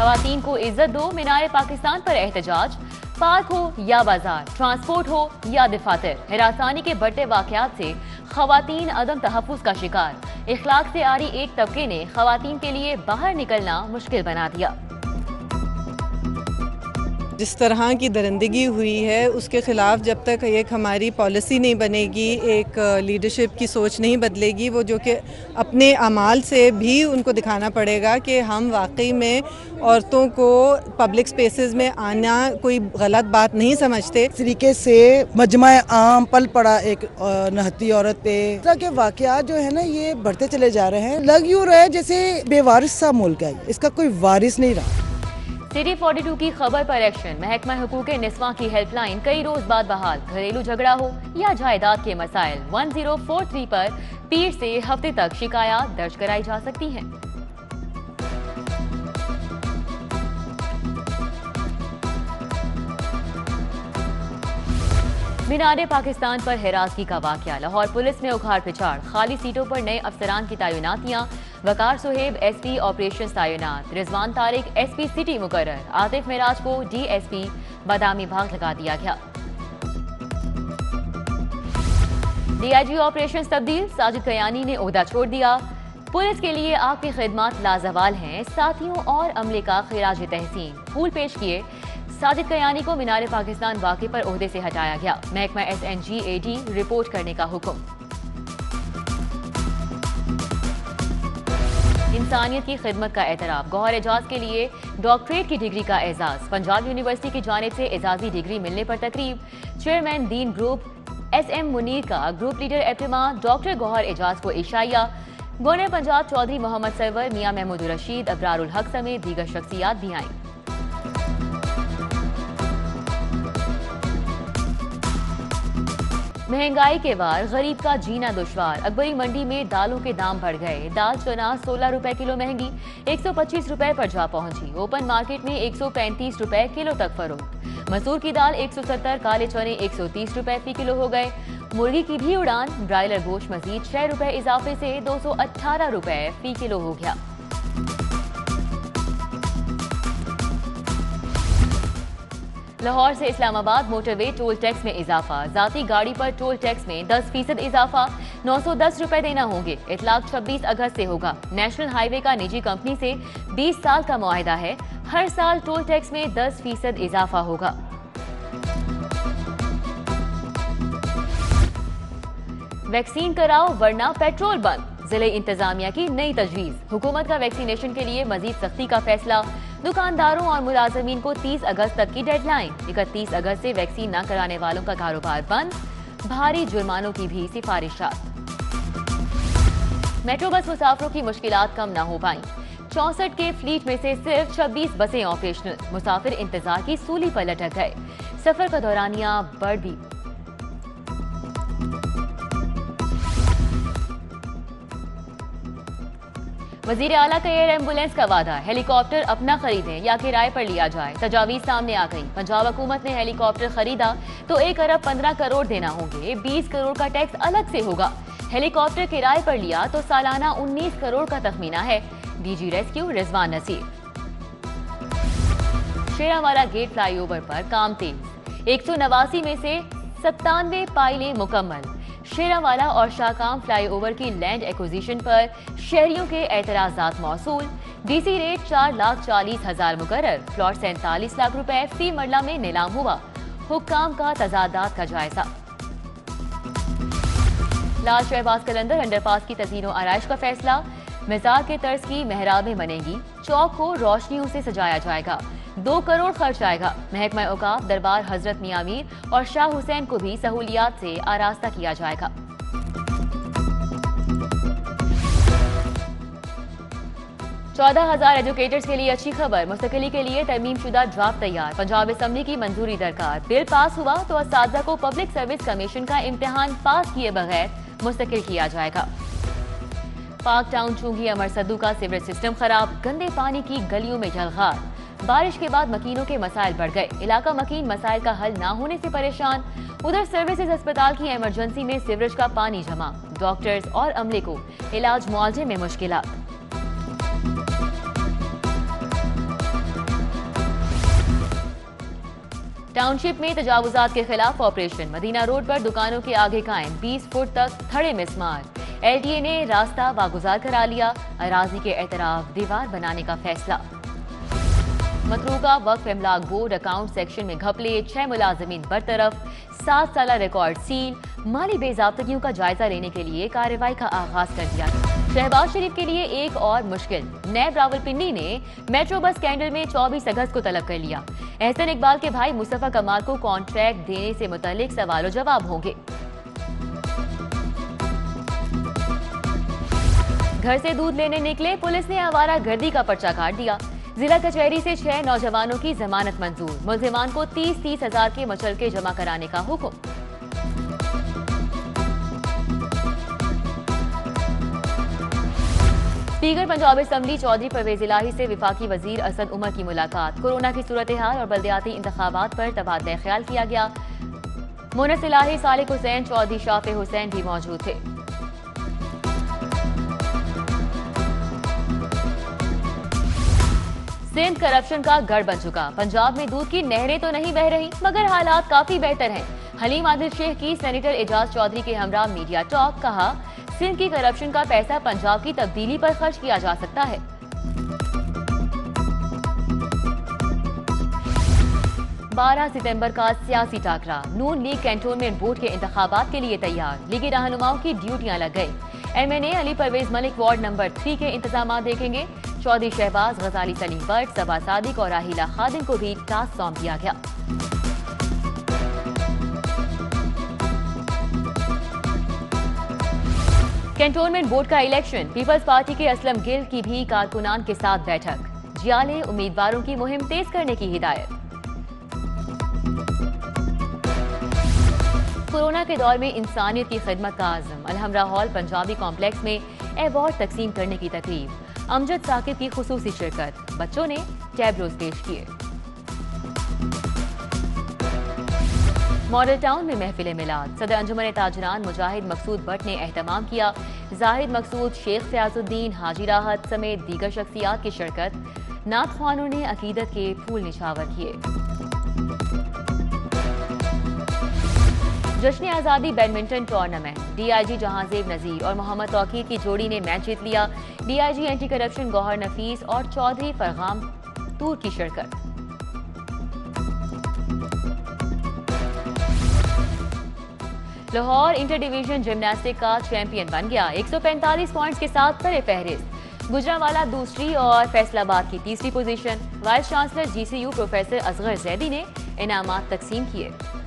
खवातीन को इज्जत दो, मीनार पाकिस्तान पर एहतजाज। पार्क हो या बाजार, ट्रांसपोर्ट हो या दफातर, हिरासानी के बढ़ते वाकयात से खवातीन अदम तहफ्फुज का शिकार। इखलाक से आरी एक तबके ने खवातीन के लिए बाहर निकलना मुश्किल बना दिया। जिस तरह की दरिंदगी हुई है उसके ख़िलाफ़ जब तक एक हमारी पॉलिसी नहीं बनेगी, एक लीडरशिप की सोच नहीं बदलेगी, वो जो कि अपने अमाल से भी उनको दिखाना पड़ेगा कि हम वाकई में औरतों को पब्लिक स्पेसेस में आना कोई गलत बात नहीं समझते। इस तरीके से मजमा आम पल पड़ा एक नहती औरत पे। इस तरह के वाक़यात जो है ना ये बढ़ते चले जा रहे हैं। लग यूँ रहा है जैसे बेवारिस सा मुल्क है, इसका कोई वारिस नहीं रहा। सिटी 42 की खबर पर एक्शन। महकमा हुकूक़े निस्वां की हेल्पलाइन कई रोज बाद बहाल। घरेलू झगड़ा हो या जायदाद के मसाइल, 1043 पर पीर से हफ्ते तक शिकायत दर्ज कराई जा सकती हैं। मीनार पाकिस्तान पर हिरासगी का वाकया। लाहौर पुलिस में उखाड़ पिछाड़, खाली सीटों पर नए अफसरान की तैनातियां। वकार सुहेब एसपी ऑपरेशंस तैनात, रिजवान तारिक एसपी सिटी मुकर्रर, आतिफ मिराज को डीएसपी बादामी भाग लगा दिया गया। डीआईजी ऑपरेशंस तब्दील, साजिद कयानी ने ओहदा छोड़ दिया। पुलिस के लिए आपकी खिदमत लाजवाल हैं, साथियों और अमले का खिराज तहसीन। फूल पेश किए। साजिद कयानी को मीनार पाकिस्तान वाक़े पर ओहदे से हटाया गया। महकमा SNGAD रिपोर्ट करने का हुक्म। इंसानियत की खिदमत का एतराफ, गौहर एजाज के लिए डॉक्टरेट की डिग्री का एजाज। पंजाब यूनिवर्सिटी की जानिब से एजाजी डिग्री मिलने पर तकरीब। चेयरमैन दीन ग्रुप SM मुनीर का ग्रुप लीडर एहतमाम डॉक्टर गौहर एजाज को इशाइया। गवर्नर पंजाब चौधरी मोहम्मद सरवर, मियां महमूद रशीद, अबरारुल हक समेत दीगर शख्सियात भी आईं। महंगाई के वार, गरीब का जीना दुश्वार। अकबरी मंडी में दालों के दाम बढ़ गए। दाल चना 16 रुपए किलो महंगी, 125 रुपए पर जा पहुंची। ओपन मार्केट में 135 रुपए किलो तक फरोख्त। मसूर की दाल 170, काले चने 130 रुपए फी किलो हो गए। मुर्गी की भी उड़ान, ब्रायलर गोश्त मजीद 6 रुपए इजाफे से 218 रुपए फी किलो हो गया। लाहौर से इस्लामाबाद मोटरवे टोल टैक्स में इजाफा। जाती गाड़ी पर टोल टैक्स में 10% इजाफा, 910 रुपए देना होंगे। इतलाक 26 अगस्त से होगा। नेशनल हाईवे का निजी कंपनी से 20 साल का मुआहदा है। हर साल टोल टैक्स में 10% इजाफा होगा। वैक्सीन कराओ वरना पेट्रोल बंद, जिले इंतजामिया की नई तजवीज। हुकूमत का वैक्सीनेशन के लिए मजीद सख्ती का फैसला। दुकानदारों और मुलाजमीन को 30 अगस्त तक की डेडलाइन। 31 अगस्त से वैक्सीन न कराने वालों का कारोबार बंद। भारी जुर्मानों की भी सिफारिशात। मेट्रो बस मुसाफिरों की मुश्किलात कम न हो पाई। 64 के फ्लीट में से सिर्फ 26 बसें ऑपरेशनल। मुसाफिर इंतजार की सूली पर लटक गए। सफर का दौरानिया बढ़ भी। वजीर आला का एयर एम्बुलेंस का वादा, हेलीकॉप्टर अपना खरीदें या किराए पर लिया जाए। तजावीज सामने आ गई। पंजाब हुकूमत ने हेलीकॉप्टर खरीदा तो 1 अरब 15 करोड़ देना होंगे, 20 करोड़ का टैक्स अलग से होगा। हेलीकॉप्टर किराए पर लिया तो सालाना 19 करोड़ का तखमीना है। DG rescue Rizwan Naseer. Sherawala gate flyover पर काम तेज, 189 में से 97 पाइलें मुकम्मल। शेरावाला और शाहकाम फ्लाईओवर की लैंड एक्विजिशन पर शहरियों के एतराजात मौसूल। DC रेट 4,40,000 मुकर्रर। प्लॉट 47 लाख रुपए फी मरला में नीलाम हुआ। हुक्काम का तजादात का जायजा। लाल शहबाज कलंदर अंडरपास की तज़ीनो आराइश का फैसला। मज़ार के तर्ज की मेहराबें बनेंगी। चौक को रोशनियों से सजाया जाएगा। 2 करोड़ खर्च आएगा। महकमा औकाफ, दरबार हजरत मियां मीर और शाह हुसैन को भी सहूलियात से आरास्ता किया जाएगा। 14,000 एजुकेटर्स के लिए अच्छी खबर। मुस्तकिली के लिए तरमीम शुदा ड्राफ्ट तैयार। पंजाब असम्बली की मंजूरी दरकार। बिल पास हुआ तो असातिज़ा को पब्लिक सर्विस कमीशन का इम्तिहान पास किए बगैर मुस्तकिल किया जाएगा। पाक टाउन चूंगी अमर सद्दू का सीवरेज सिस्टम खराब। गंदे पानी की गलियों में जलगार। बारिश के बाद मकीनों के मसाइल बढ़ गए। इलाका मकीन मसाइल का हल ना होने से परेशान। उधर सर्विसेज अस्पताल की इमरजेंसी में सीवरेज का पानी जमा। डॉक्टर्स और अमले को इलाज मुआवजे में मुश्किलात। टाउनशिप में तजावुजात के खिलाफ ऑपरेशन। मदीना रोड पर दुकानों के आगे कायम 20 फुट तक खड़े मिसमार। LTA ने रास्ता वागुजार करा लिया। अराजी के एतराफ दीवार बनाने का फैसला। मतरूका वक्फ इमलाक बोर्ड अकाउंट सेक्शन में घपले, 6 मुलाजमीन बरतरफ, 7 साल रिकॉर्ड सील। माली बेजाब्तगियों का जायजा लेने के लिए कार्रवाई का आगाज कर दिया। शहबाज शरीफ के लिए एक और मुश्किल। नैब रावलपिंडी ने मेट्रो बस स्कैंडल में 24 अगस्त को तलब कर लिया। एहसन इकबाल के भाई मुस्तफा कमाल को कॉन्ट्रैक्ट देने से मुतल्लिक सवाल जवाब होंगे। घर से दूध लेने निकले, पुलिस ने आवारा गर्दी का पर्चा काट दिया। जिला कचहरी से 6 नौजवानों की जमानत मंजूर। मुल्जिमान को 30-30 हजार के मचलके जमा कराने का हुक्म। स्पीकर पंजाब असेंबली चौधरी परवेज इलाही से वफाकी वजीर असद उमर की मुलाकात। कोरोना की सूरत हाल और बल्दियाती इंतखाबात पर तबादला ख्याल किया गया। मुनस इलाही, सालिक हुसैन चौधरी, शाफे हुसैन भी मौजूद थे। सिंध करप्शन का गढ़ बन चुका। पंजाब में दूध की नहरें तो नहीं बह रही, मगर हालात काफी बेहतर हैं। हलीम आदिल शेख की सेनेटर एजाज चौधरी के हमरा मीडिया टॉक। कहा, सिंध की करप्शन का पैसा पंजाब की तब्दीली पर खर्च किया जा सकता है। 12 सितंबर का सियासी टाकरा। नून लीग कैंटोनमेंट बोर्ड के इंतखाबात के लिए तैयार। लीगी रहनुमाओं की ड्यूटियां लग गई। MNA Ali Parvez Malik ward number 3 के इंतजाम देखेंगे। चौधरी शहबाज, गजाली सलीम भट्ट, सबा सादिक और राहिला खादिम को भी टास्क सौंप दिया गया। कैंटोनमेंट बोर्ड का इलेक्शन। पीपल्स पार्टी के असलम गिल की भी कारकुनान के साथ बैठक। जियाले उम्मीदवारों की मुहिम तेज करने की हिदायत। कोरोना के दौर में इंसानियत की खिदमत का आज़म। अलहमरा हॉल पंजाबी कॉम्प्लेक्स में अवार्ड तकसीम करने की तकरीब। अमजद साकिब की खुसूसी शिरकत। बच्चों ने टैबलोज पेश किए। मॉडल टाउन में महफिल मिलाद। सदर अंजुमन ताजरान मुजाहिद मकसूद भट्ट ने एहतमाम किया। जाहिद मकसूद, शेख फयाजुद्दीन, हाजी राहत समेत दीगर शख्सियात की शिरकत। नात ख्वानों ने अकीदत के फूल निछावर किए। जश्न आज़ादी badminton tournament. DIG Jahanzeb Nazir और मोहम्मद तौकीर की जोड़ी ने मैच जीत लिया। DIG anti corruption Gohar Nafees और चौधरी फरगाम तूर की शिरकत। लाहौर इंटर डिवीजन जिम्नास्टिक का चैंपियन बन गया। 145 पॉइंट्स के साथ बड़े फहरिस्त। गुजरांवाला दूसरी और फैसलाबाद की तीसरी position. Vice chancellor GCU professor Asghar Zaidi ने इनामात तकसीम किए।